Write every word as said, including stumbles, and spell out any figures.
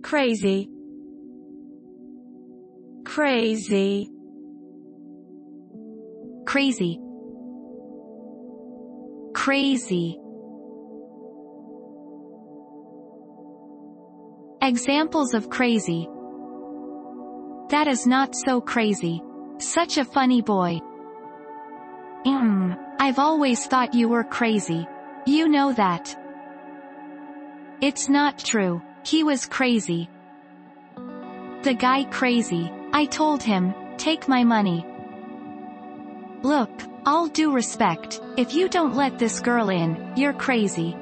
crazy, crazy, crazy, crazy. Examples of crazy. That is not so crazy. Such a funny boy. Mm, I've always thought you were crazy. You know that. It's not true. He was crazy. The guy crazy. I told him, take my money. Look, all due respect, if you don't let this girl in, you're crazy.